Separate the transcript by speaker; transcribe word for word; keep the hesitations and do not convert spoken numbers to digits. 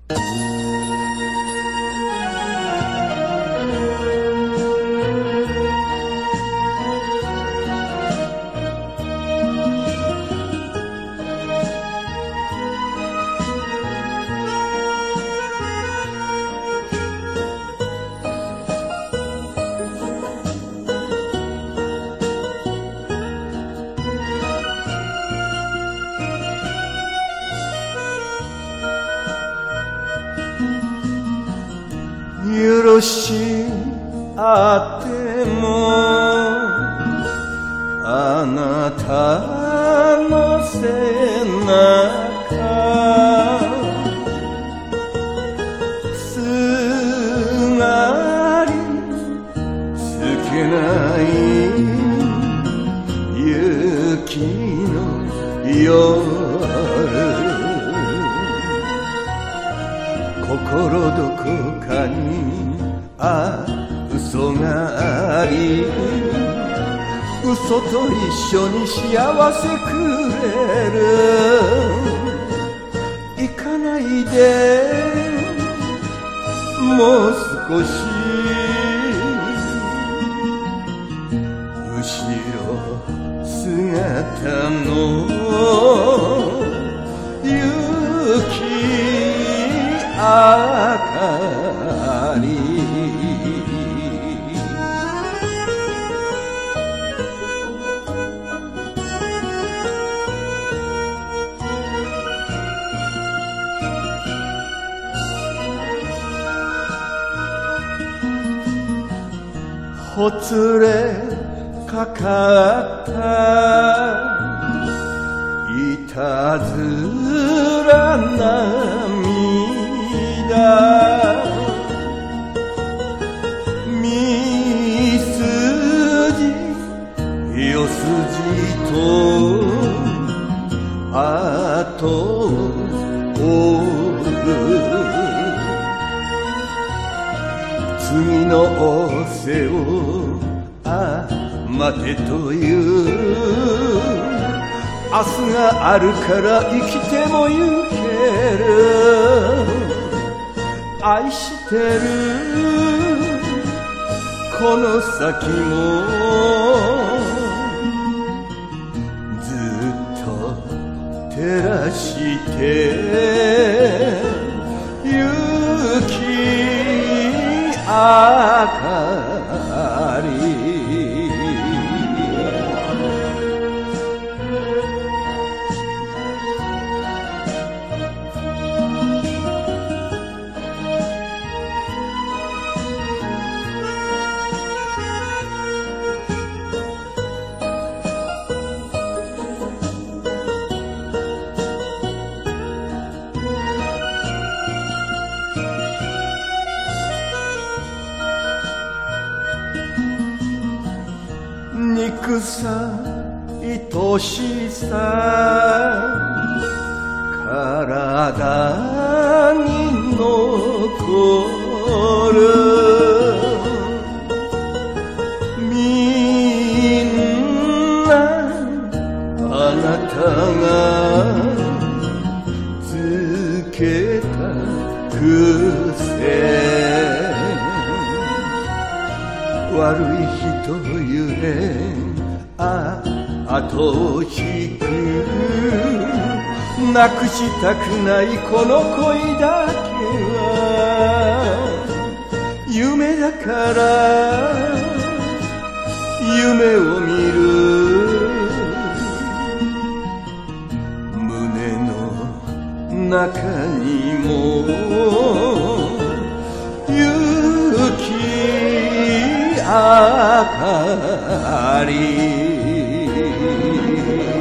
Speaker 1: 許し合ってもあなたの背中すがりつけない雪の夜心どこかにあ嘘があり嘘と一緒に幸せくれる行かないでもう少し後ろ姿の雪明かりほつれかかったいたずら涙みすじよすじと後を追う次の仰せをあ待てという明日があるから生きてもゆける愛してるこの先もずっと照らしてゆき明かり憎さ愛しさ体に残るみんなあなたがつけた癖悪い人ゆえあ後を引くなくしたくないこの恋だけは夢だから夢を見る胸の中にも雪明かり